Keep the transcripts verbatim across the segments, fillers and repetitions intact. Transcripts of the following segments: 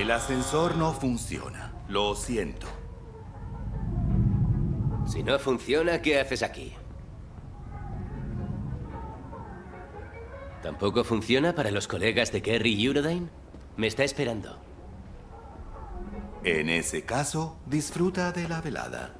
El ascensor no funciona. Lo siento. Si no funciona, ¿qué haces aquí? ¿Tampoco funciona para los colegas de Kerry Eurodyne? Me está esperando. En ese caso, disfruta de la velada.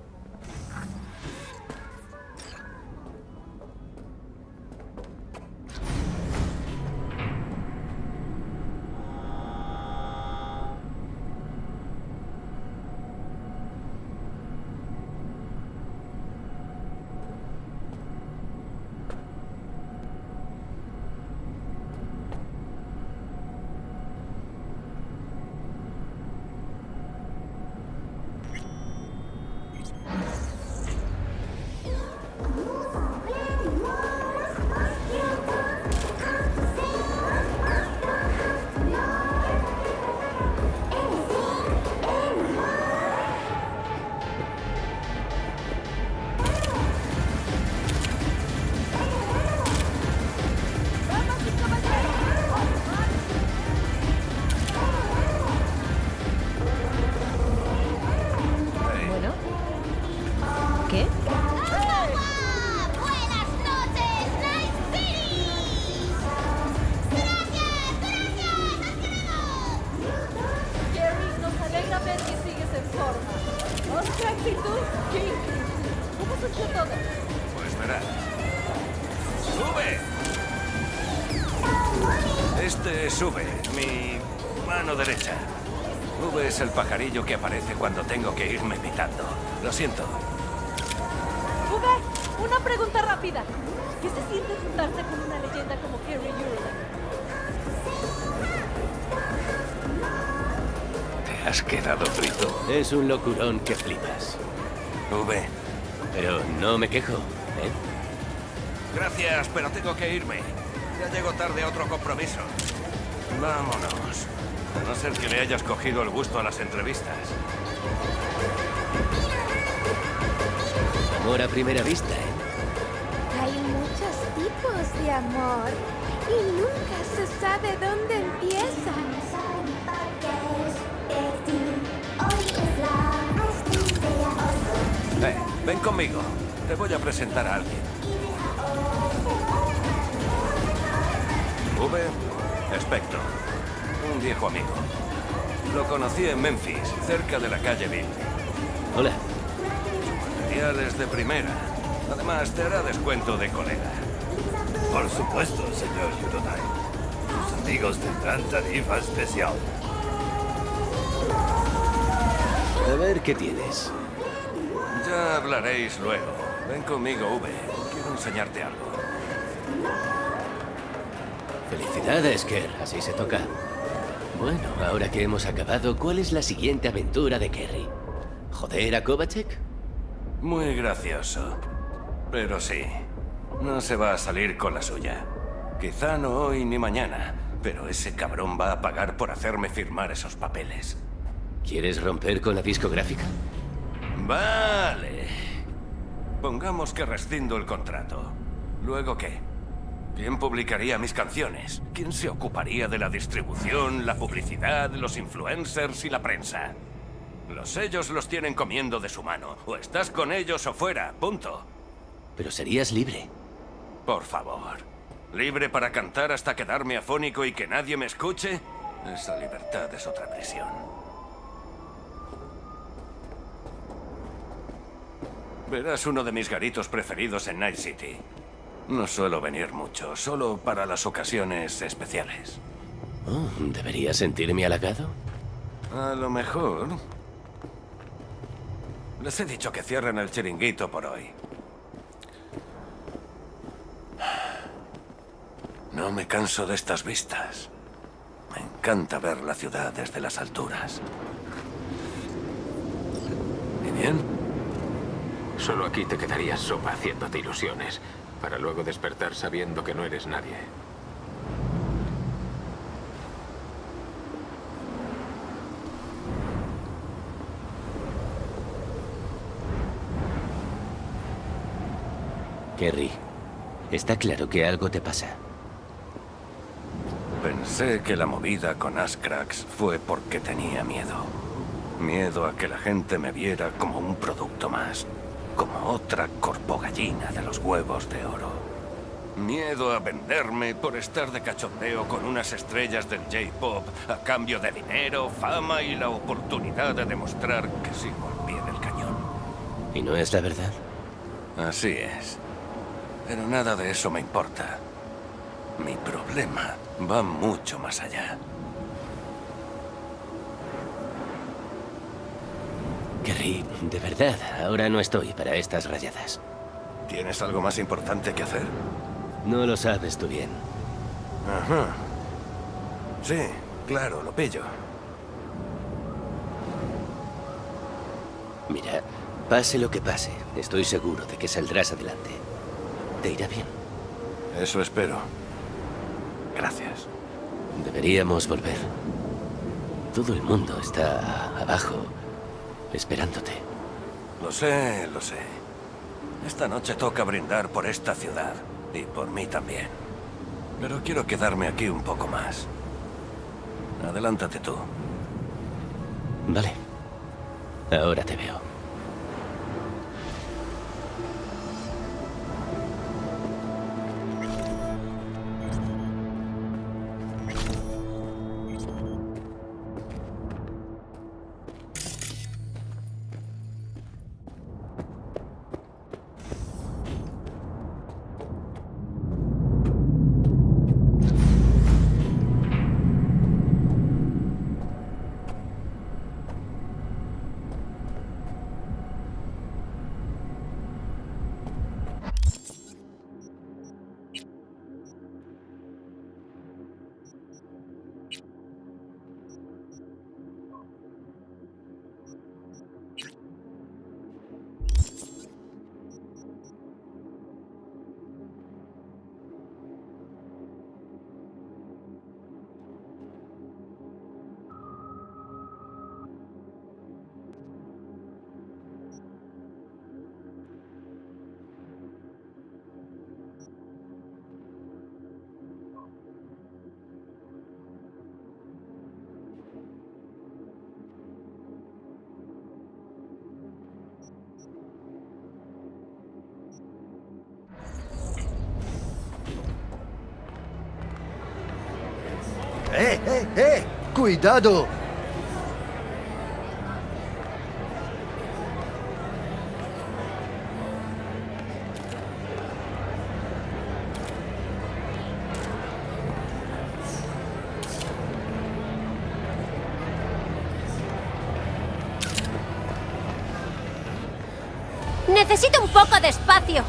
El pajarillo que aparece cuando tengo que irme pitando. Lo siento. V, una pregunta rápida. ¿Qué se siente juntarse con una leyenda como Kerry Eurodyne? Te has quedado frito. Es un locurón que flipas. V. Pero no me quejo, ¿eh? Gracias, pero tengo que irme. Ya llego tarde a otro compromiso. Vámonos. A no ser que le hayas cogido el gusto a las entrevistas. Amor a primera vista, ¿eh? Hay muchos tipos de amor y nunca se sabe dónde empiezan. Eh, ven conmigo. Te voy a presentar a alguien. V. Spector. Un viejo amigo. Lo conocí en Memphis, cerca de la calle Bill. Hola. Su material es de primera. Además, te hará descuento de colega. Por supuesto, señor Eurodyne. Sus amigos tendrán tarifa especial. A ver qué tienes. Ya hablaréis luego. Ven conmigo, V. Quiero enseñarte algo. Felicidades, Kerr. Así se toca. Bueno, ahora que hemos acabado, ¿cuál es la siguiente aventura de Kerry? ¿Joder a Kovacic? Muy gracioso. Pero sí, no se va a salir con la suya. Quizá no hoy ni mañana, pero ese cabrón va a pagar por hacerme firmar esos papeles. ¿Quieres romper con la discográfica? Vale. Pongamos que rescindo el contrato. ¿Luego qué? ¿Quién publicaría mis canciones? ¿Quién se ocuparía de la distribución, la publicidad, los influencers y la prensa? Los sellos los tienen comiendo de su mano. O estás con ellos o fuera, punto. Pero serías libre. Por favor. ¿Libre para cantar hasta quedarme afónico y que nadie me escuche? Esa libertad es otra prisión. Verás uno de mis garitos preferidos en Night City. No suelo venir mucho, solo para las ocasiones especiales. Oh, ¿debería sentirme halagado? A lo mejor. Les he dicho que cierren el chiringuito por hoy. No me canso de estas vistas. Me encanta ver la ciudad desde las alturas. ¿Y bien? Solo aquí te quedarías sopa haciéndote ilusiones, para luego despertar sabiendo que no eres nadie. Kerry, está claro que algo te pasa. Pensé que la movida con Ascrax fue porque tenía miedo. Miedo a que la gente me viera como un producto más. Como otra corpogallina de los huevos de oro. Miedo a venderme por estar de cachondeo con unas estrellas del J-pop a cambio de dinero, fama y la oportunidad de demostrar que sigo al pie del cañón. ¿Y no es la verdad? Así es. Pero nada de eso me importa. Mi problema va mucho más allá. Kerry, de verdad, ahora no estoy para estas rayadas. ¿Tienes algo más importante que hacer? No lo sabes tú bien. Ajá. Sí, claro, lo pillo. Mira, pase lo que pase, estoy seguro de que saldrás adelante. Te irá bien. Eso espero. Gracias. Deberíamos volver. Todo el mundo está abajo, esperándote. Lo sé, lo sé. Esta noche toca brindar por esta ciudad. Y por mí también. Pero quiero quedarme aquí un poco más. Adelántate tú. Vale. Ahora te veo. ¡Eh, eh, eh! ¡Cuidado! Necesito un poco de espacio.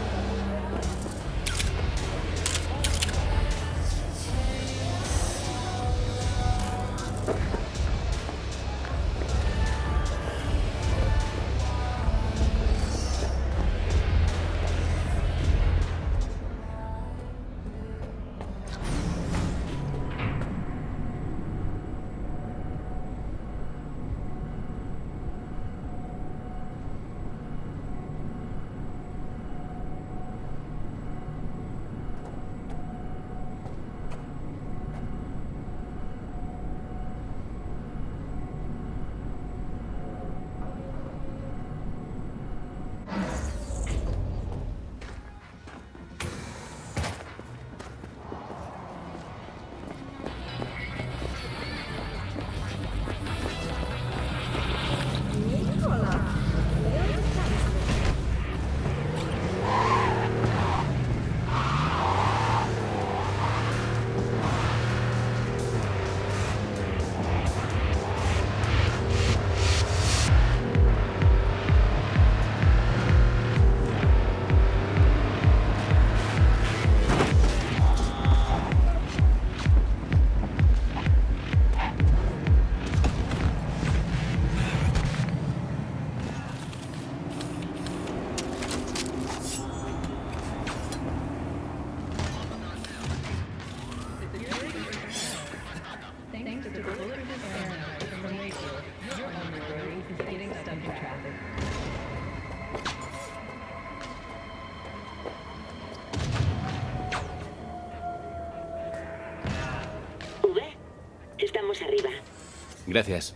Estamos arriba. Gracias.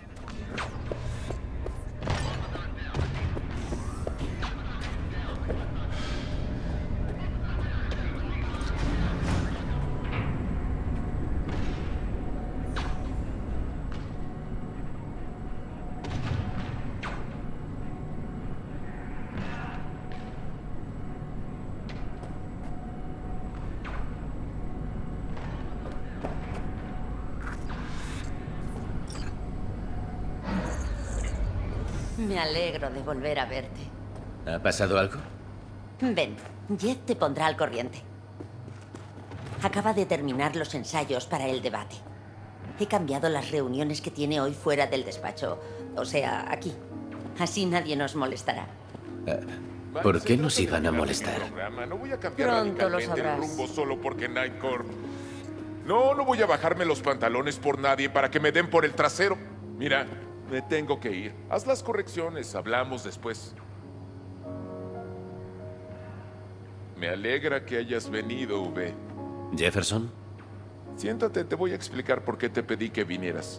Me alegro de volver a verte. ¿Ha pasado algo? Ven, Jeff te pondrá al corriente. Acaba de terminar los ensayos para el debate. He cambiado las reuniones que tiene hoy fuera del despacho. O sea, aquí. Así nadie nos molestará. Uh, ¿Por qué nos iban a molestar? No voy a cambiar Pronto lo radicalmente sabrás. el rumbo solo porque Night Corp. No, no voy a bajarme los pantalones por nadie para que me den por el trasero. Mira, me tengo que ir. Haz las correcciones, hablamos después. Me alegra que hayas venido, V. ¿Jefferson? Siéntate, te voy a explicar por qué te pedí que vinieras.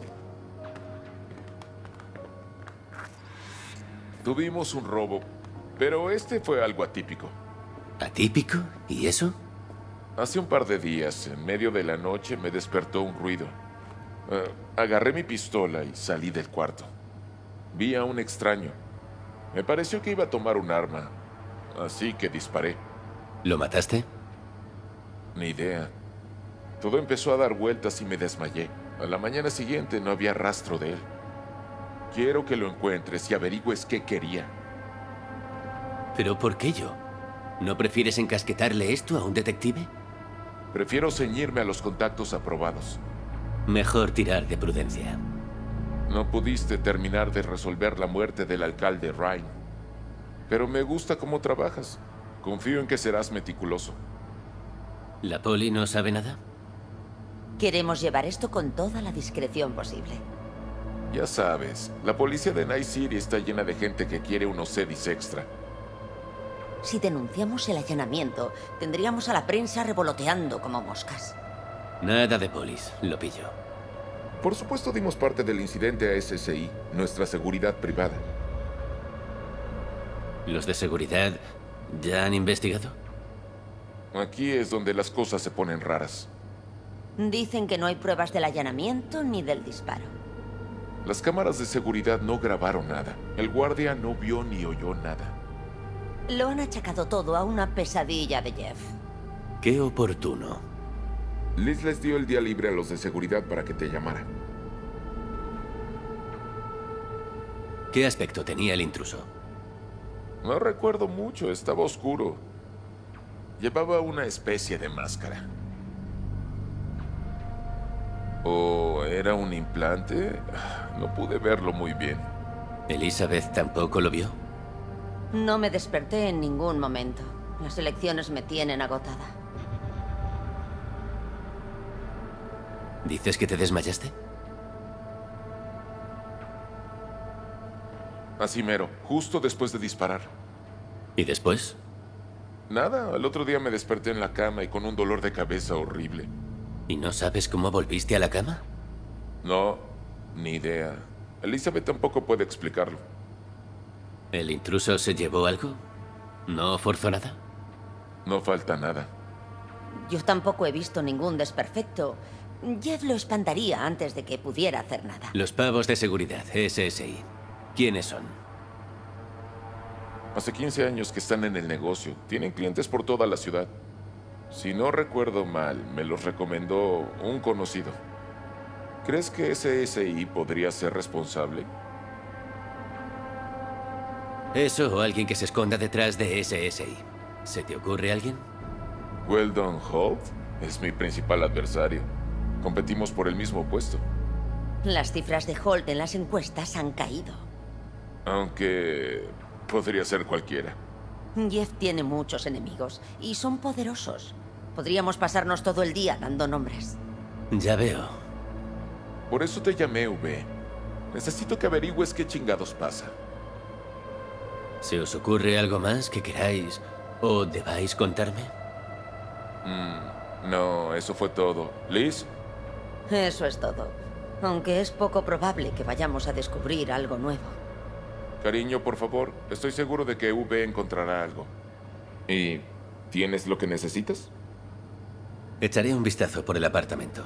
Tuvimos un robo, pero este fue algo atípico. ¿Atípico? ¿Y eso? Hace un par de días, en medio de la noche, me despertó un ruido. Uh, agarré mi pistola y salí del cuarto. Vi a un extraño. Me pareció que iba a tomar un arma, así que disparé. ¿Lo mataste? Ni idea. Todo empezó a dar vueltas y me desmayé. A la mañana siguiente no había rastro de él. Quiero que lo encuentres y averigües qué quería. ¿Pero por qué yo? ¿No prefieres encasquetarle esto a un detective? Prefiero ceñirme a los contactos aprobados. Mejor tirar de prudencia. No pudiste terminar de resolver la muerte del alcalde Ryan. Pero me gusta cómo trabajas. Confío en que serás meticuloso. ¿La poli no sabe nada? Queremos llevar esto con toda la discreción posible. Ya sabes, la policía de Night City está llena de gente que quiere unos sedis extra. Si denunciamos el allanamiento, tendríamos a la prensa revoloteando como moscas. Nada de polis, lo pillo. Por supuesto dimos parte del incidente a S S I, nuestra seguridad privada. ¿Los de seguridad ya han investigado? Aquí es donde las cosas se ponen raras. Dicen que no hay pruebas del allanamiento ni del disparo. Las cámaras de seguridad no grabaron nada. El guardia no vio ni oyó nada. Lo han achacado todo a una pesadilla de Jeff. Qué oportuno. Liz les dio el día libre a los de seguridad para que te llamaran. ¿Qué aspecto tenía el intruso? No recuerdo mucho, estaba oscuro. Llevaba una especie de máscara. ¿O era un implante? No pude verlo muy bien. ¿Elizabeth tampoco lo vio? No me desperté en ningún momento. Las elecciones me tienen agotada. ¿Dices que te desmayaste? Así mero, justo después de disparar. ¿Y después? Nada, al otro día me desperté en la cama y con un dolor de cabeza horrible. ¿Y no sabes cómo volviste a la cama? No, ni idea. Elizabeth tampoco puede explicarlo. ¿El intruso se llevó algo? ¿No forzó nada? No falta nada. Yo tampoco he visto ningún desperfecto. Jeff lo espantaría antes de que pudiera hacer nada. Los pavos de seguridad, S S I. ¿Quiénes son? Hace quince años que están en el negocio. Tienen clientes por toda la ciudad. Si no recuerdo mal, me los recomendó un conocido. ¿Crees que S S I podría ser responsable? Eso o alguien que se esconda detrás de S S I. ¿Se te ocurre alguien? Weldon Holt es mi principal adversario. Competimos por el mismo puesto. Las cifras de Holt en las encuestas han caído. Aunque podría ser cualquiera. Jeff tiene muchos enemigos y son poderosos. Podríamos pasarnos todo el día dando nombres. Ya veo. Por eso te llamé, V. Necesito que averigües qué chingados pasa. ¿Se os ocurre algo más que queráis o debáis contarme? Mm, no, eso fue todo. ¿Liz? Eso es todo. Aunque es poco probable que vayamos a descubrir algo nuevo. Cariño, por favor. Estoy seguro de que V encontrará algo. ¿Y tienes lo que necesitas? Echaré un vistazo por el apartamento.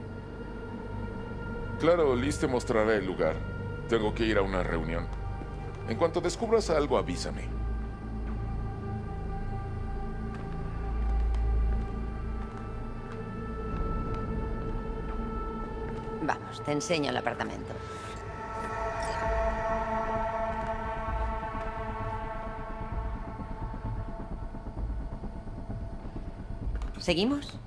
Claro, Liz te mostrará el lugar. Tengo que ir a una reunión. En cuanto descubras algo, avísame. Vamos, te enseño el apartamento. ¿Seguimos?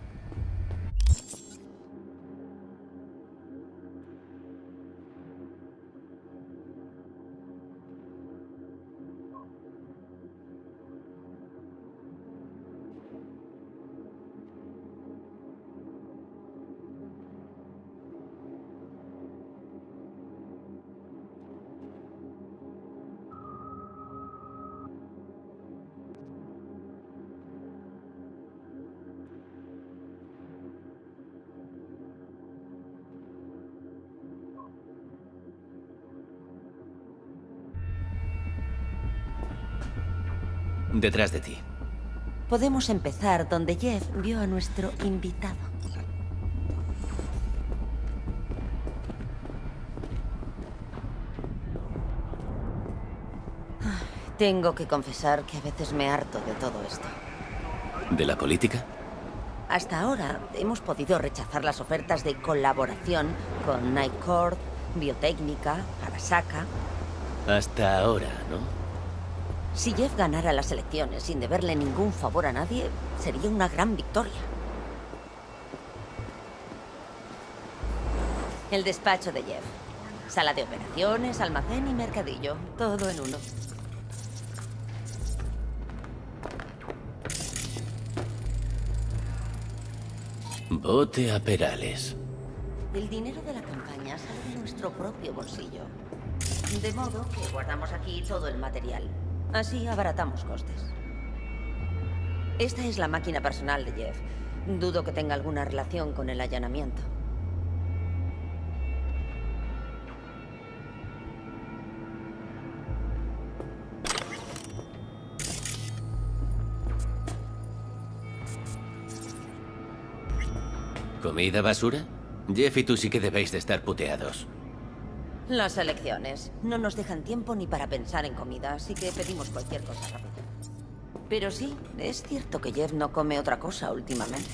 Detrás de ti. Podemos empezar donde Jeff vio a nuestro invitado. Tengo que confesar que a veces me harto de todo esto. ¿De la política? Hasta ahora hemos podido rechazar las ofertas de colaboración con Night Court, Biotécnica, Arasaka. Hasta ahora, ¿no? Si Jeff ganara las elecciones sin deberle ningún favor a nadie, sería una gran victoria. El despacho de Jeff. Sala de operaciones, almacén y mercadillo. Todo en uno. Bote a Perales. El dinero de la campaña sale de nuestro propio bolsillo. De modo que guardamos aquí todo el material. Así abaratamos costes. Esta es la máquina personal de Jeff. Dudo que tenga alguna relación con el allanamiento. ¿Comida basura? Jeff y tú sí que debéis de estar puteados. Las elecciones no nos dejan tiempo ni para pensar en comida, así que pedimos cualquier cosa rápida. Pero sí, es cierto que Jeff no come otra cosa últimamente.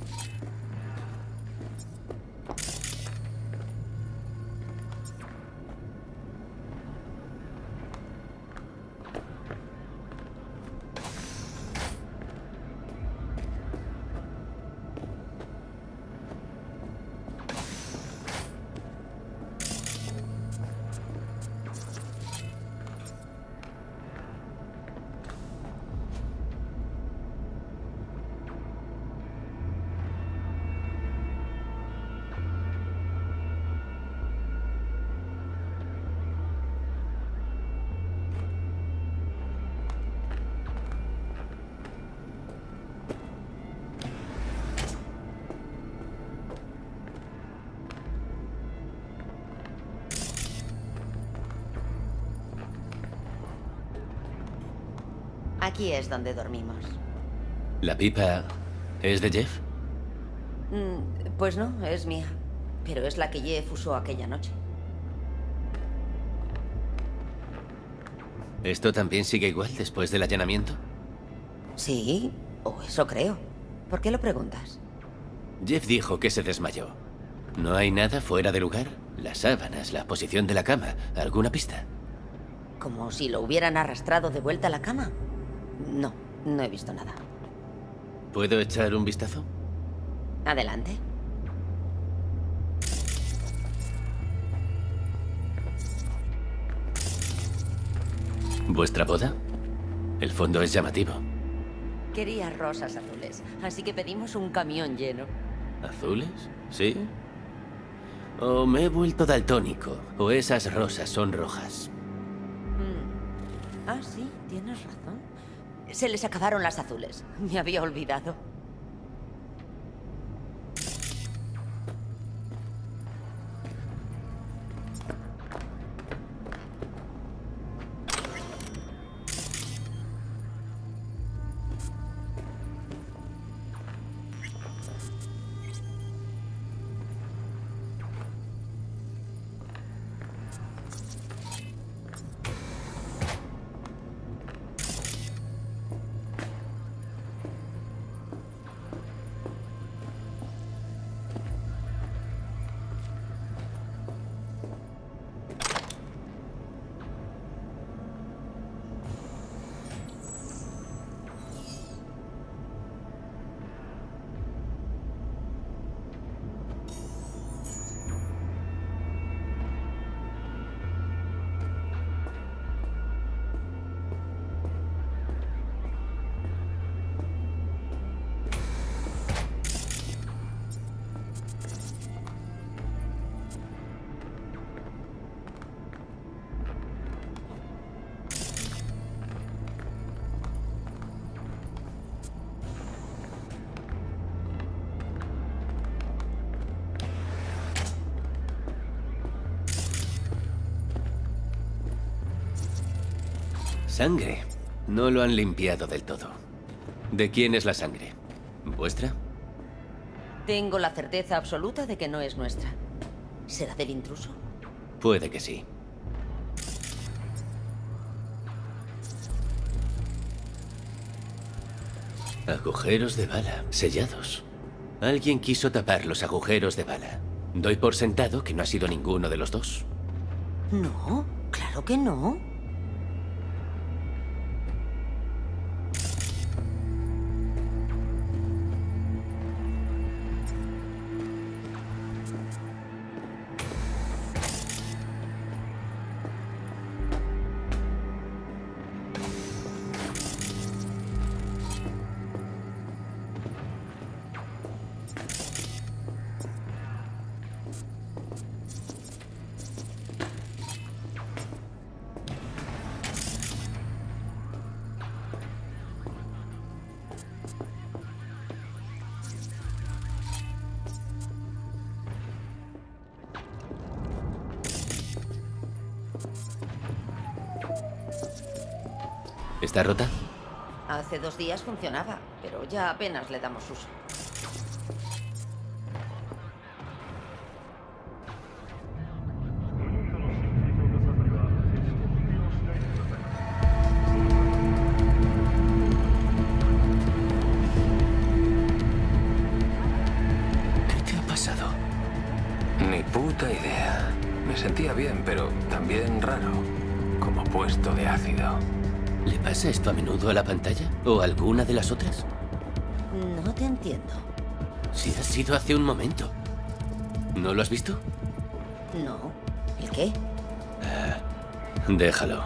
Aquí es donde dormimos. ¿La pipa es de Jeff? Mm, pues no, es mía. Pero es la que Jeff usó aquella noche. ¿Esto también sigue igual después del allanamiento? Sí, o eso creo. ¿Por qué lo preguntas? Jeff dijo que se desmayó. ¿No hay nada fuera de lugar? Las sábanas, la posición de la cama, ¿alguna pista? ¿Como si lo hubieran arrastrado de vuelta a la cama? No, no he visto nada. ¿Puedo echar un vistazo? Adelante. ¿Vuestra boda? El fondo es llamativo. Quería rosas azules, así que pedimos un camión lleno. ¿Azules? ¿Sí? O me he vuelto daltónico, o esas rosas son rojas. Mm. Ah, sí, tienes razón. Se les acabaron las azules. Me había olvidado. Sangre. No lo han limpiado del todo. ¿De quién es la sangre? ¿Vuestra? Tengo la certeza absoluta de que no es nuestra. ¿Será del intruso? Puede que sí. Agujeros de bala, sellados. Alguien quiso tapar los agujeros de bala. Doy por sentado que no ha sido ninguno de los dos. No, claro que no. ¿Está rota? Hace dos días funcionaba, pero ya apenas le damos uso. ¿Qué te ha pasado? Ni puta idea. Me sentía bien, pero también raro. Como puesto de ácido. ¿Le pasa esto a menudo a la pantalla? ¿O a alguna de las otras? No te entiendo. Si ha sido hace un momento. ¿No lo has visto? No. ¿El qué? Ah, déjalo.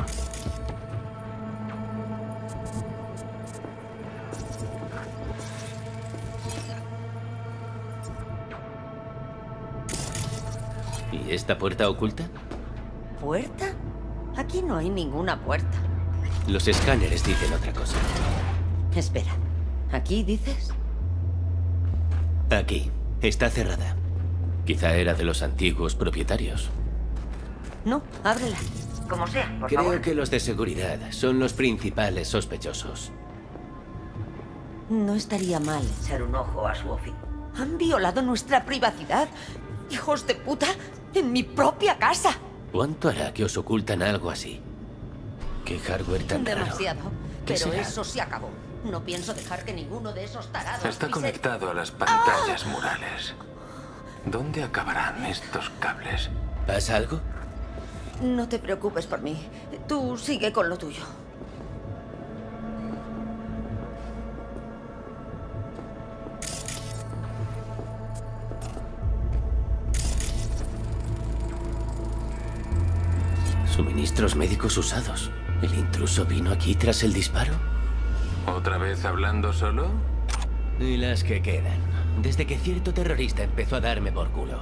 ¿Y esta puerta oculta? ¿Puerta? Aquí no hay ninguna puerta. Los escáneres dicen otra cosa. Espera. ¿Aquí dices? Aquí. Está cerrada. Quizá era de los antiguos propietarios. No, ábrela. Como sea, por Creo favor. que los de seguridad son los principales sospechosos. No estaría mal echar un ojo a su oficina. Han violado nuestra privacidad. ¡Hijos de puta! ¡En mi propia casa! ¿Cuánto hará que os ocultan algo así? ¿Qué hardware tan raro? Demasiado. ¿Qué Pero será? eso se acabó. No pienso dejar que ninguno de esos tarados... Está pise- conectado a las pantallas murales. ¿Dónde acabarán estos cables? ¿Pasa algo? No te preocupes por mí. Tú sigue con lo tuyo. Suministros médicos usados. ¿El intruso vino aquí tras el disparo? ¿Otra vez hablando solo? Y las que quedan. Desde que cierto terrorista empezó a darme por culo.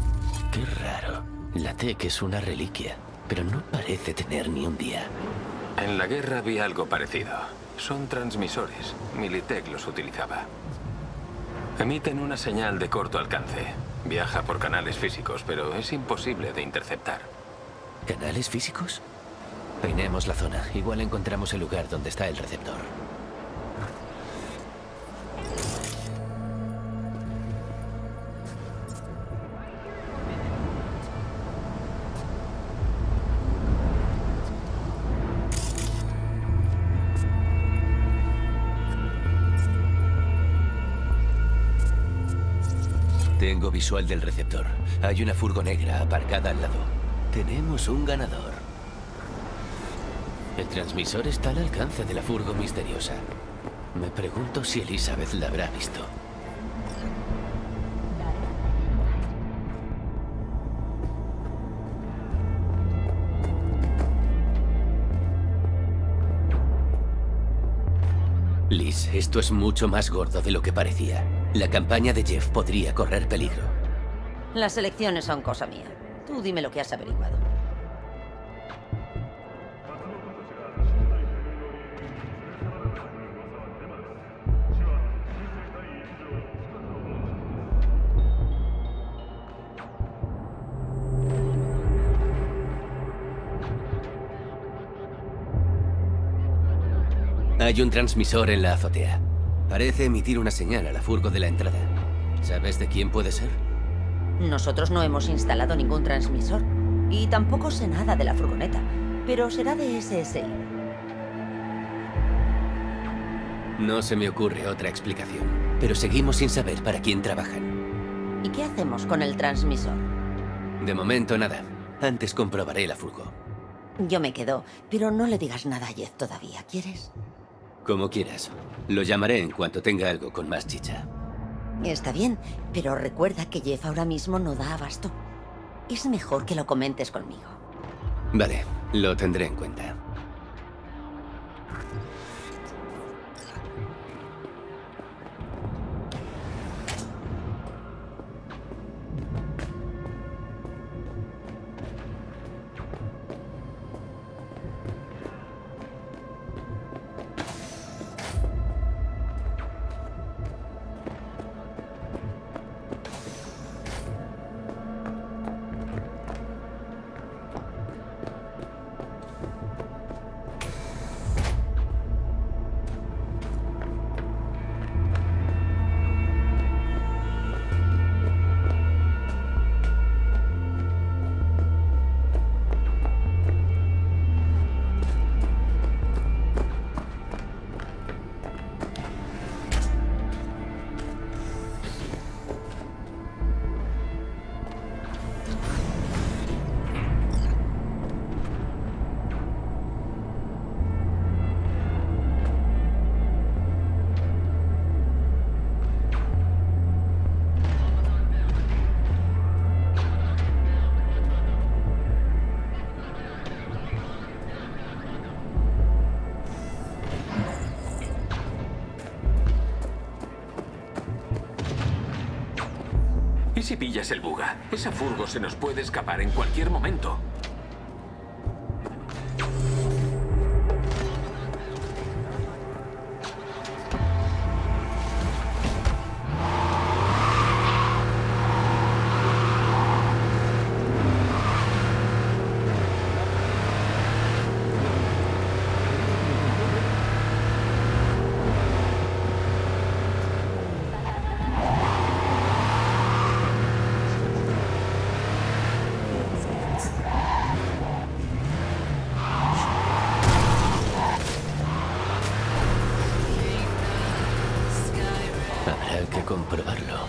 Qué raro. La T E C es una reliquia, pero no parece tener ni un día. En la guerra vi algo parecido. Son transmisores. Militech los utilizaba. Emiten una señal de corto alcance. Viaja por canales físicos, pero es imposible de interceptar. ¿Canales físicos? Peinemos la zona. Igual encontramos el lugar donde está el receptor. Tengo visual del receptor. Hay una furgo negra aparcada al lado. Tenemos un ganador. El transmisor está al alcance de la furgo misteriosa. Me pregunto si Elizabeth la habrá visto. Liz, esto es mucho más gordo de lo que parecía. La campaña de Jeff podría correr peligro. Las elecciones son cosa mía. Tú dime lo que has averiguado. Hay un transmisor en la azotea. Parece emitir una señal a la furgo de la entrada. ¿Sabes de quién puede ser? Nosotros no hemos instalado ningún transmisor. Y tampoco sé nada de la furgoneta. Pero será de S S I. No se me ocurre otra explicación. Pero seguimos sin saber para quién trabajan. ¿Y qué hacemos con el transmisor? De momento nada. Antes comprobaré la furgo. Yo me quedo, pero no le digas nada a Jeff todavía, ¿quieres? Como quieras. Lo llamaré en cuanto tenga algo con más chicha. Está bien, pero recuerda que Jeff ahora mismo no da abasto. Es mejor que lo comentes conmigo. Vale, lo tendré en cuenta. ¿Y si pillas el buga? Esa furgo se nos puede escapar en cualquier momento. Habrá que comprobarlo.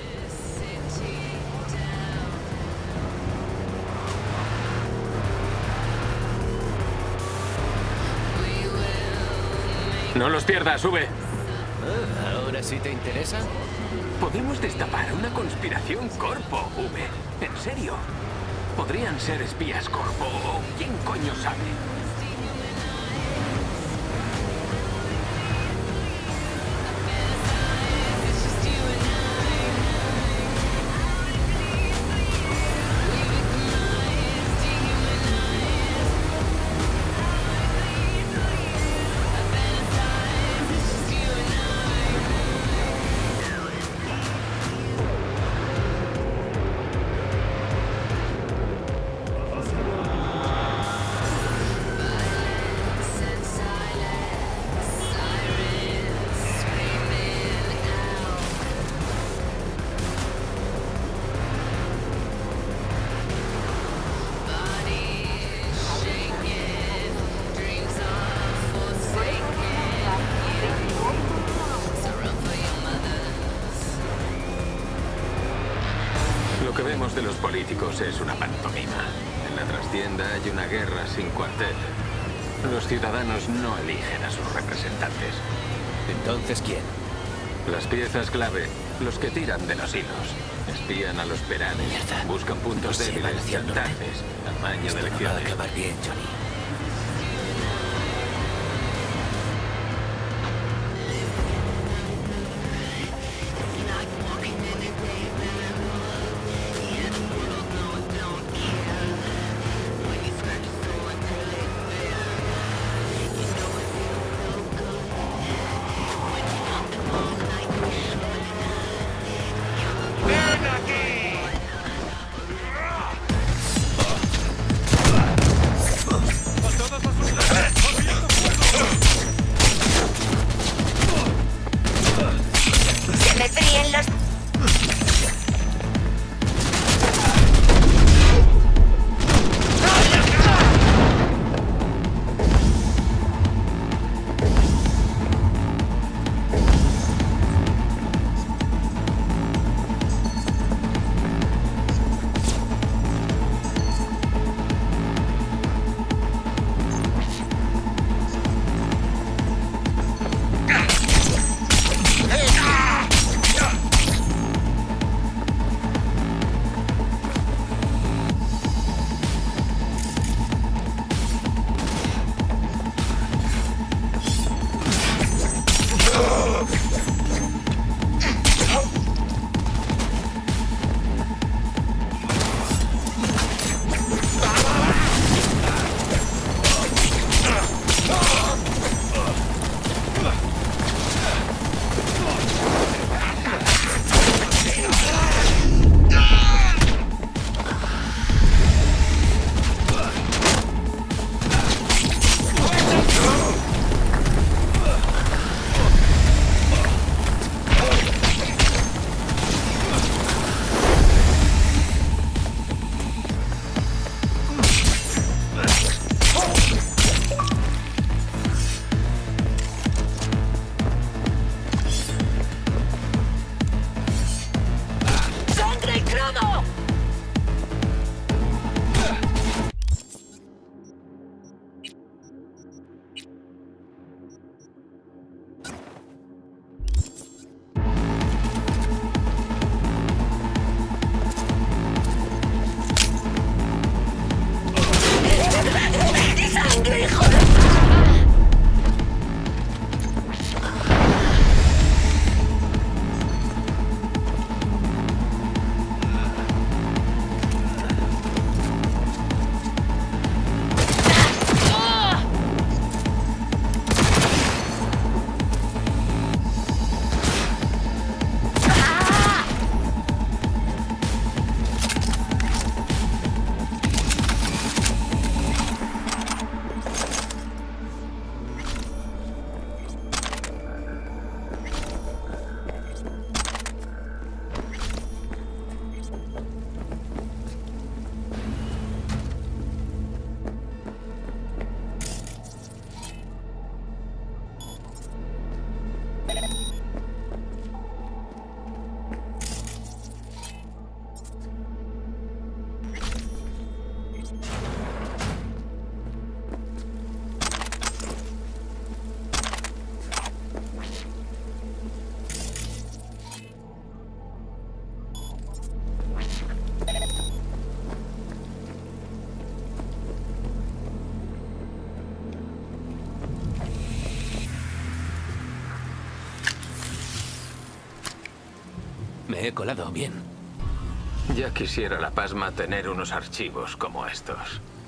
No los pierdas, sube. Ah, ¿ahora sí te interesa? Podemos destapar una conspiración Corpo, V. ¿En serio? Podrían ser espías Corpo o quién coño sabe. de los políticos es una pantomima. En la trastienda hay una guerra sin cuartel. Los ciudadanos no eligen a sus representantes. ¿Entonces quién? Las piezas clave, los que tiran de los hilos. Espían a los perales, buscan puntos débiles, chantajes, tamaño de elecciones. No va a acabar bien, Johnny. Me he colado bien. Ya quisiera la Pasma tener unos archivos como estos.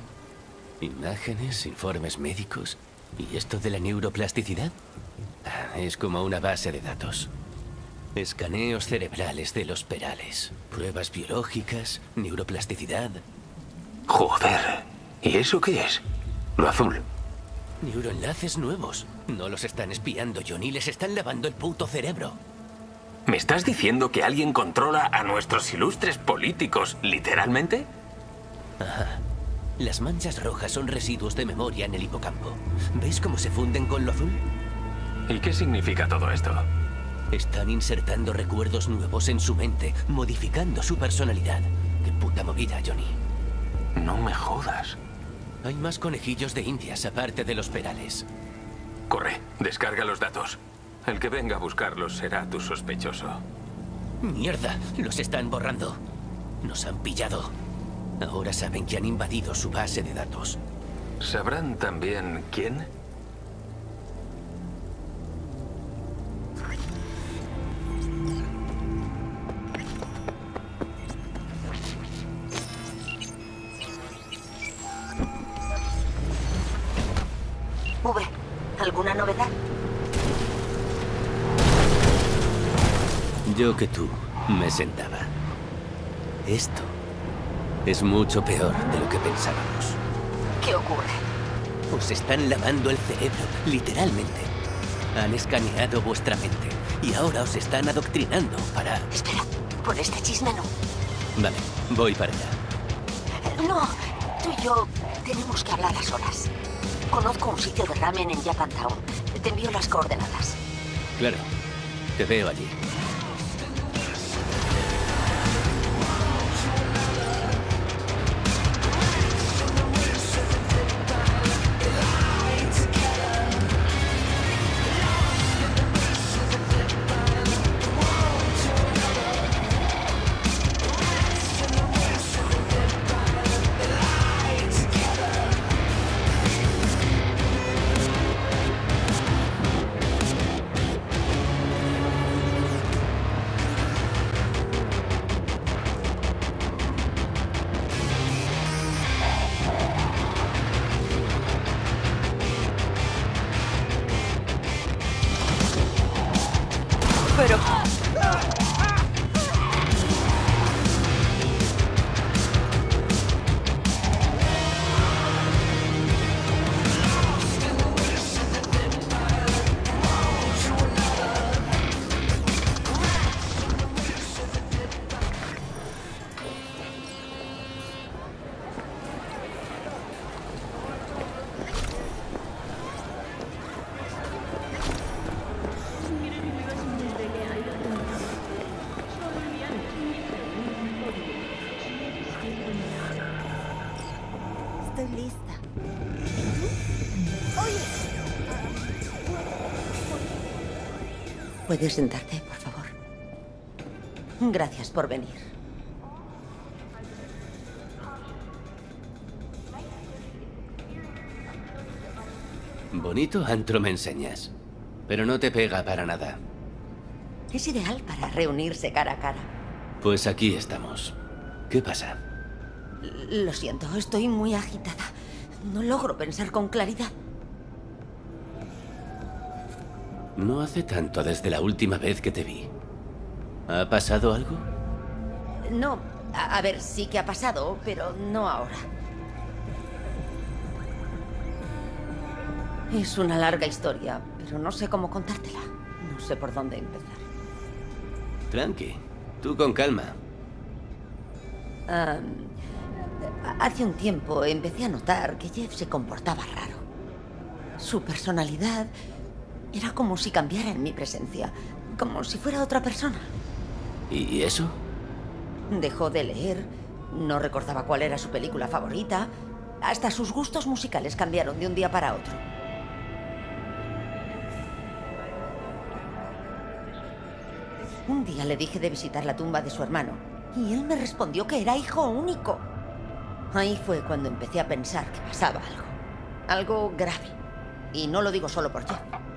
Imágenes, informes médicos. ¿Y esto de la neuroplasticidad? Es como una base de datos. Escaneos cerebrales de los perales. Pruebas biológicas, neuroplasticidad. Joder. ¿Y eso qué es? Lo azul. Neuroenlaces nuevos. No los están espiando, Johnny. Les están lavando el puto cerebro. ¿Me estás diciendo que alguien controla a nuestros ilustres políticos, literalmente? Ajá. Las manchas rojas son residuos de memoria en el hipocampo. ¿Veis cómo se funden con lo azul? ¿Y qué significa todo esto? Están insertando recuerdos nuevos en su mente, modificando su personalidad. Qué puta movida, Johnny. No me jodas. Hay más conejillos de indias aparte de los perales. Corre, descarga los datos. El que venga a buscarlos será tu sospechoso. ¡Mierda! Los están borrando. Nos han pillado. Ahora saben que han invadido su base de datos. ¿Sabrán también quién? V, ¿alguna novedad? Yo que tú me sentaba. Esto es mucho peor de lo que pensábamos. ¿Qué ocurre? Os están lavando el cerebro, literalmente. Han escaneado vuestra mente y ahora os están adoctrinando para... Espera, por este chisme no. Vale, voy para allá. No, tú y yo tenemos que hablar a solas. Conozco un sitio de ramen en Japantown. Te envío las coordenadas. Claro, te veo allí. Pero... Estoy lista. ¿Puedes sentarte, por favor? Gracias por venir. Bonito antro me enseñas, pero no te pega para nada. Es ideal para reunirse cara a cara. Pues aquí estamos. ¿Qué pasa? L- Lo siento, estoy muy agitada. No logro pensar con claridad. No hace tanto desde la última vez que te vi. ¿Ha pasado algo? No, a, a ver, sí que ha pasado, pero no ahora. Es una larga historia, pero no sé cómo contártela. No sé por dónde empezar. Tranqui, tú con calma. Um, hace un tiempo empecé a notar que Jeff se comportaba raro. Su personalidad era como si cambiara en mi presencia, como si fuera otra persona. ¿Y eso? Dejó de leer, no recordaba cuál era su película favorita, hasta sus gustos musicales cambiaron de un día para otro. Un día le dije de visitar la tumba de su hermano y él me respondió que era hijo único. Ahí fue cuando empecé a pensar que pasaba algo, algo grave. Y no lo digo solo por Jeff.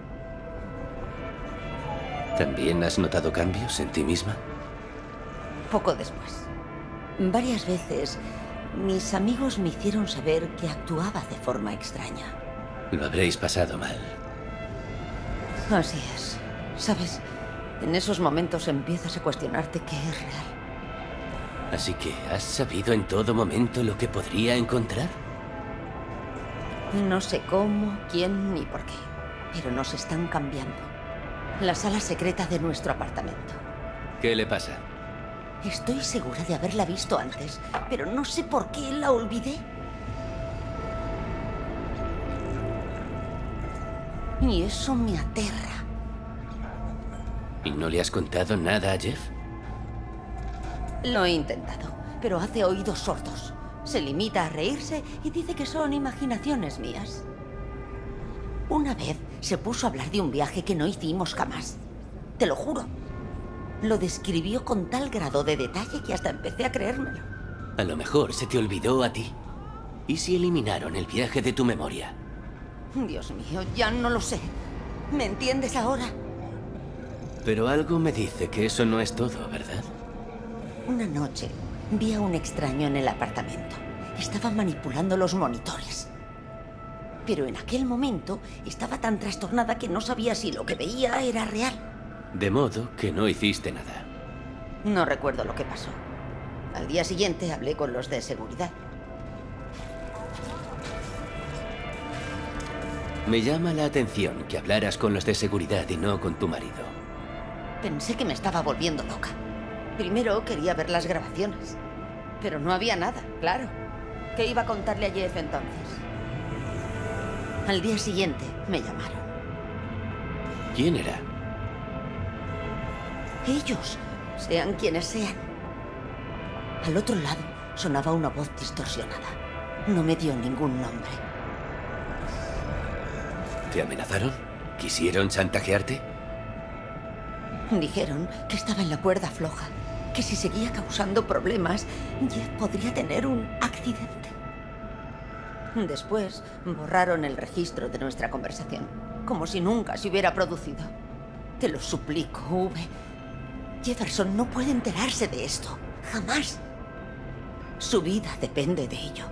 ¿También has notado cambios en ti misma? Poco después. Varias veces mis amigos me hicieron saber que actuaba de forma extraña. Lo habréis pasado mal. Así es. ¿Sabes? En esos momentos empiezas a cuestionarte qué es real. Así que, ¿has sabido en todo momento lo que podría encontrar? No sé cómo, quién ni por qué, pero nos están cambiando. La sala secreta de nuestro apartamento. ¿Qué le pasa? Estoy segura de haberla visto antes, pero no sé por qué la olvidé. Y eso me aterra. ¿Y no le has contado nada a Jeff? Lo he intentado, pero hace oídos sordos. Se limita a reírse y dice que son imaginaciones mías. Una vez se puso a hablar de un viaje que no hicimos jamás. Te lo juro. Lo describió con tal grado de detalle que hasta empecé a creérmelo. A lo mejor se te olvidó a ti. ¿Y si eliminaron el viaje de tu memoria? Dios mío, ya no lo sé. ¿Me entiendes ahora? Pero algo me dice que eso no es todo, ¿verdad? Una noche vi a un extraño en el apartamento. Estaba manipulando los monitores. Pero en aquel momento estaba tan trastornada que no sabía si lo que veía era real. De modo que no hiciste nada. No recuerdo lo que pasó. Al día siguiente hablé con los de seguridad. Me llama la atención que hablaras con los de seguridad y no con tu marido. Pensé que me estaba volviendo loca. Primero quería ver las grabaciones. Pero no había nada, claro. ¿Qué iba a contarle a Jeff entonces? Al día siguiente me llamaron. ¿Quién era? Ellos, sean quienes sean. Al otro lado sonaba una voz distorsionada. No me dio ningún nombre. ¿Te amenazaron? ¿Quisieron chantajearte? Dijeron que estaba en la cuerda floja, que si seguía causando problemas, Jeff podría tener un accidente. Después borraron el registro de nuestra conversación, como si nunca se hubiera producido. Te lo suplico, V. Jefferson no puede enterarse de esto, jamás. Su vida depende de ello.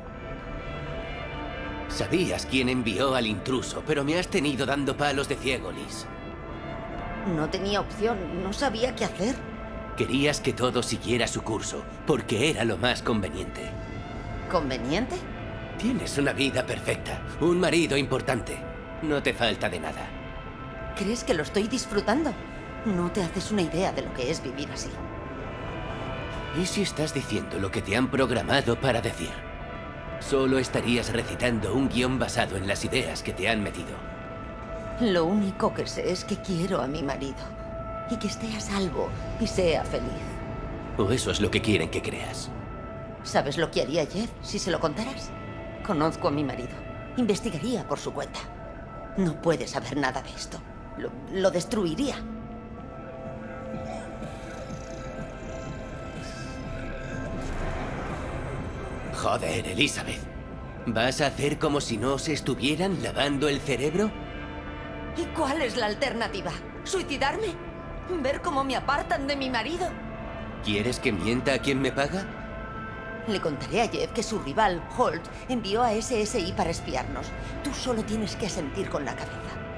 Sabías quién envió al intruso, pero me has tenido dando palos de ciego, Liz. No tenía opción, no sabía qué hacer. Querías que todo siguiera su curso, porque era lo más conveniente. ¿Conveniente? Tienes una vida perfecta, un marido importante. No te falta de nada. ¿Crees que lo estoy disfrutando? No te haces una idea de lo que es vivir así. ¿Y si estás diciendo lo que te han programado para decir? Solo estarías recitando un guión basado en las ideas que te han metido. Lo único que sé es que quiero a mi marido. Y que esté a salvo y sea feliz. ¿O eso es lo que quieren que creas? ¿Sabes lo que haría Jeff si se lo contaras? Conozco a mi marido. Investigaría por su cuenta. No puede saber nada de esto. Lo, lo destruiría. Joder, Elizabeth. ¿Vas a hacer como si no se estuvieran lavando el cerebro? ¿Y cuál es la alternativa? ¿Suicidarme? ¿Ver cómo me apartan de mi marido? ¿Quieres que mienta a quien me paga? Le contaré a Jeff que su rival, Holt, envió a S S I para espiarnos. Tú solo tienes que asentir con la cabeza.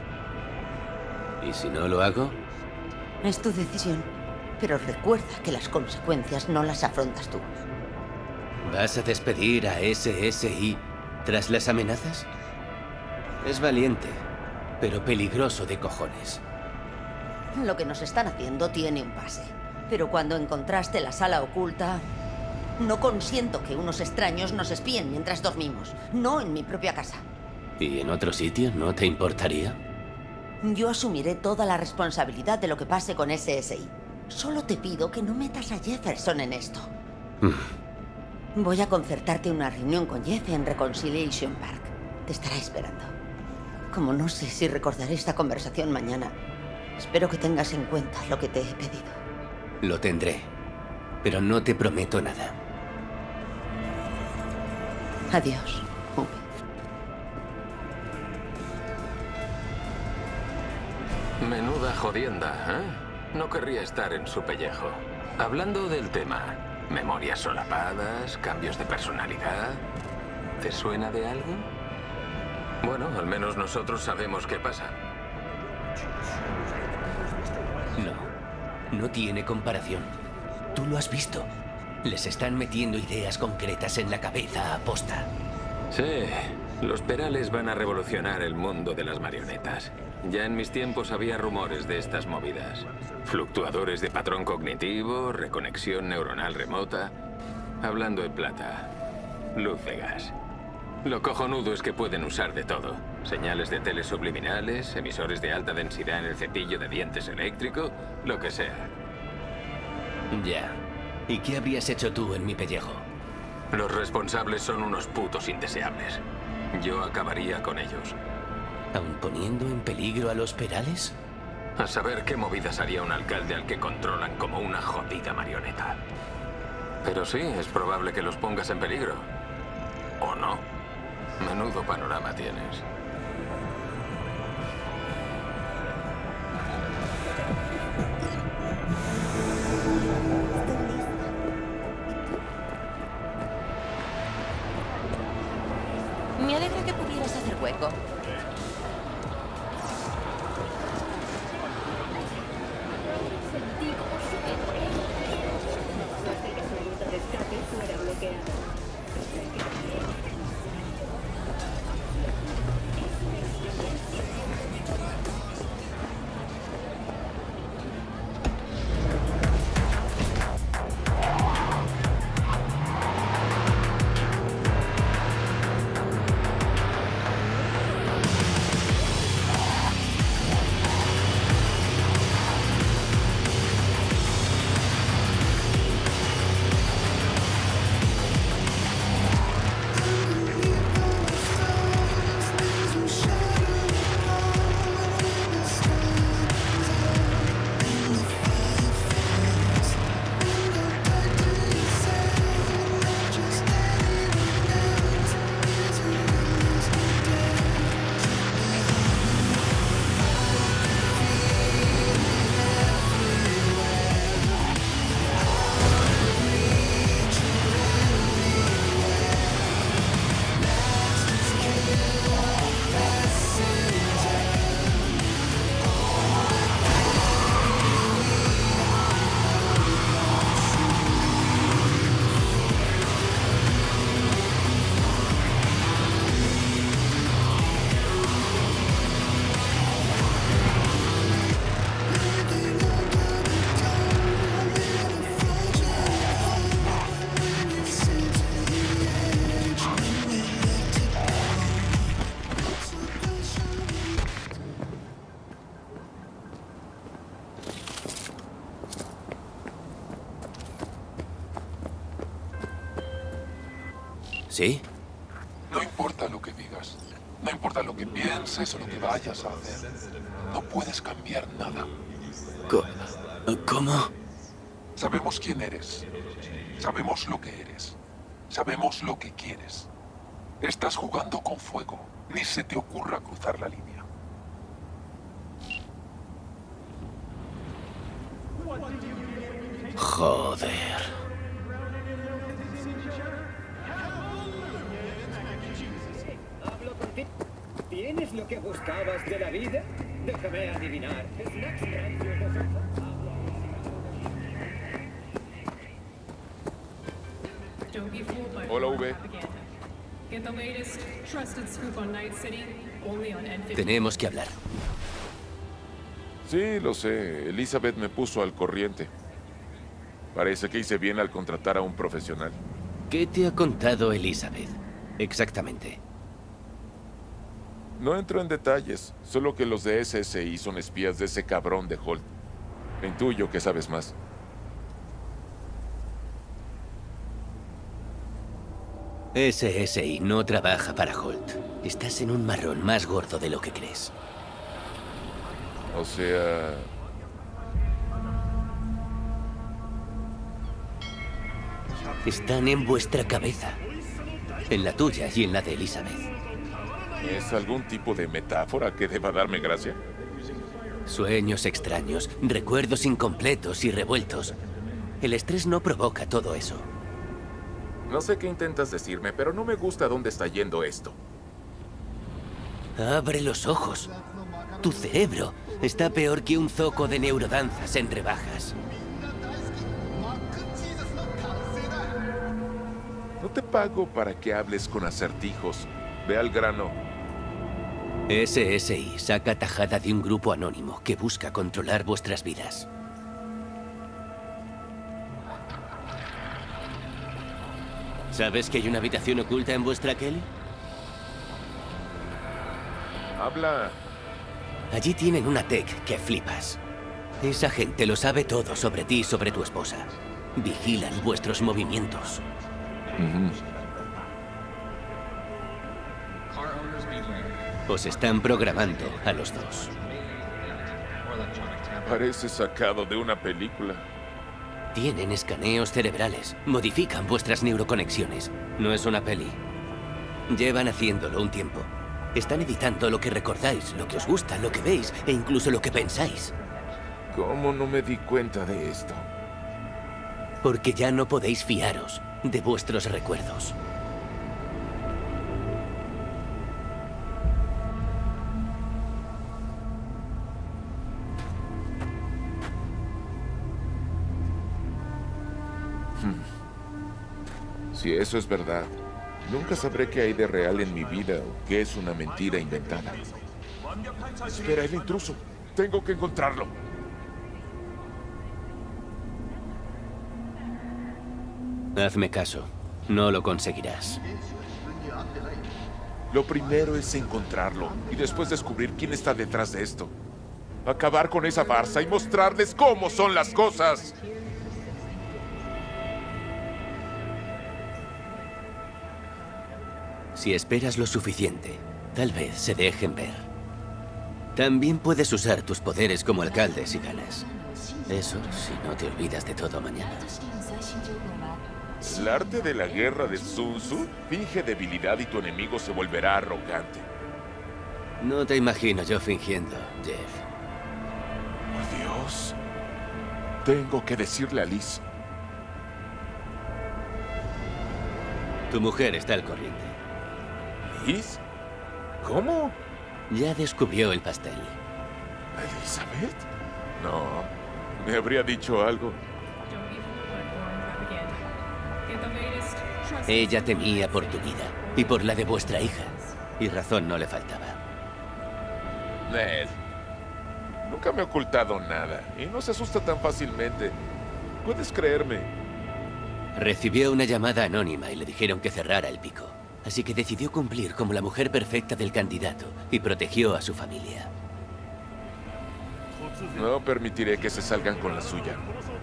¿Y si no lo hago? Es tu decisión. Pero recuerda que las consecuencias no las afrontas tú. ¿Vas a despedir a S S I tras las amenazas? Es valiente, pero peligroso de cojones. Lo que nos están haciendo tiene un pase. Pero cuando encontraste la sala oculta, no consiento que unos extraños nos espíen mientras dormimos. No en mi propia casa. ¿Y en otro sitio no te importaría? Yo asumiré toda la responsabilidad de lo que pase con S S I. Solo te pido que no metas a Jefferson en esto. Mm. Voy a concertarte una reunión con Jeff en Reconciliation Park. Te estará esperando. Como no sé si recordaré esta conversación mañana, espero que tengas en cuenta lo que te he pedido. Lo tendré, pero no te prometo nada. Adiós, V. Menuda jodienda, ¿eh? No querría estar en su pellejo. Hablando del tema, memorias solapadas, cambios de personalidad... ¿Te suena de algo? Bueno, al menos nosotros sabemos qué pasa. No, no tiene comparación. Tú lo has visto. Les están metiendo ideas concretas en la cabeza a posta. Sí, los Perales van a revolucionar el mundo de las marionetas. Ya en mis tiempos había rumores de estas movidas. Fluctuadores de patrón cognitivo, reconexión neuronal remota. Hablando en plata, luz de gas. Lo cojonudo es que pueden usar de todo. Señales de tele subliminales, emisores de alta densidad en el cepillo de dientes eléctrico, lo que sea. Ya. ¿Y qué habrías hecho tú en mi pellejo? Los responsables son unos putos indeseables. Yo acabaría con ellos. ¿Aun poniendo en peligro a los Perales? A saber qué movidas haría un alcalde al que controlan como una jodida marioneta. Pero sí, es probable que los pongas en peligro. ¿O no? Menudo panorama tienes. Me alegra que pudieras hacer hueco. ¿Sí? No importa lo que digas. No importa lo que pienses o lo que vayas a hacer. No puedes cambiar nada. ¿Cómo? Sabemos quién eres. Sabemos lo que eres. Sabemos lo que quieres. Estás jugando con fuego. Ni se te ocurra cruzar la línea. Joder. ¿Tienes lo que buscabas de la vida? Déjame adivinar. Hola, V. Tenemos que hablar. Sí, lo sé. Elizabeth me puso al corriente. Parece que hice bien al contratar a un profesional. ¿Qué te ha contado Elizabeth? Exactamente. No entro en detalles, solo que los de S S I son espías de ese cabrón de Holt. Intuyo que sabes más. S S I no trabaja para Holt. Estás en un marrón más gordo de lo que crees. O sea... Están en vuestra cabeza. En la tuya y en la de Elizabeth. ¿Es algún tipo de metáfora que deba darme gracia? Sueños extraños, recuerdos incompletos y revueltos. El estrés no provoca todo eso. No sé qué intentas decirme, pero no me gusta dónde está yendo esto. Abre los ojos. Tu cerebro está peor que un zoco de neurodanzas en rebajas. No te pago para que hables con acertijos. Ve al grano. S S I saca tajada de un grupo anónimo que busca controlar vuestras vidas. ¿Sabes que hay una habitación oculta en vuestra Kelly? Habla. Allí tienen una tech que flipas. Esa gente lo sabe todo sobre ti y sobre tu esposa. Vigilan vuestros movimientos. Ujú. Os están programando a los dos. Parece sacado de una película. Tienen escaneos cerebrales. Modifican vuestras neuroconexiones. No es una peli. Llevan haciéndolo un tiempo. Están editando lo que recordáis, lo que os gusta, lo que veis e incluso lo que pensáis. ¿Cómo no me di cuenta de esto? Porque ya no podéis fiaros de vuestros recuerdos. Si eso es verdad, nunca sabré qué hay de real en mi vida o qué es una mentira inventada. Espera, el intruso. Tengo que encontrarlo. Hazme caso. No lo conseguirás. Lo primero es encontrarlo y después descubrir quién está detrás de esto. Acabar con esa farsa y mostrarles cómo son las cosas. Si esperas lo suficiente, tal vez se dejen ver. También puedes usar tus poderes como alcalde si ganas. Eso si no te olvidas de todo mañana. El arte de la guerra de Sun Tzu finge debilidad y tu enemigo se volverá arrogante. No te imagino yo fingiendo, Jeff. Por Dios. Tengo que decirle a Liz. Tu mujer está al corriente. ¿Liz? ¿Cómo? Ya descubrió el pastel. ¿Elizabeth? No. Me habría dicho algo. Ella temía por tu vida y por la de vuestra hija. Y razón no le faltaba. Ned. Nunca me ha ocultado nada. Y no se asusta tan fácilmente. Puedes creerme. Recibió una llamada anónima y le dijeron que cerrara el pico. Así que decidió cumplir como la mujer perfecta del candidato y protegió a su familia. No permitiré que se salgan con la suya.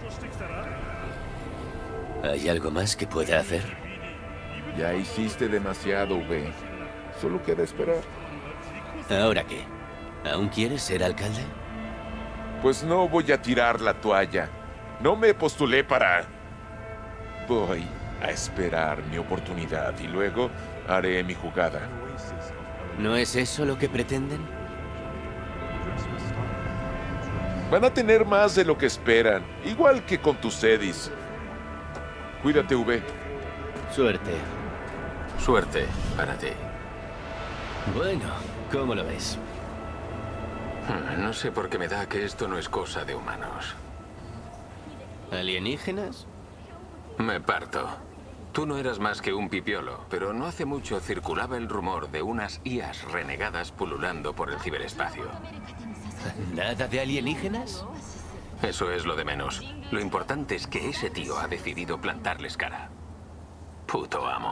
¿Hay algo más que pueda hacer? Ya hiciste demasiado, V. Solo queda esperar. ¿Ahora qué? ¿Aún quieres ser alcalde? Pues no voy a tirar la toalla. No me postulé para... Voy a esperar mi oportunidad y luego haré mi jugada. ¿No es eso lo que pretenden? Van a tener más de lo que esperan, igual que con tus Edis. Cuídate, V. Suerte. Suerte para ti. Bueno, ¿cómo lo ves? No sé por qué me da que esto no es cosa de humanos. ¿Alienígenas? Me parto. Tú no eras más que un pipiolo, pero no hace mucho circulaba el rumor de unas I As renegadas pululando por el ciberespacio. ¿Nada de alienígenas? Eso es lo de menos. Lo importante es que ese tío ha decidido plantarles cara. Puto amo.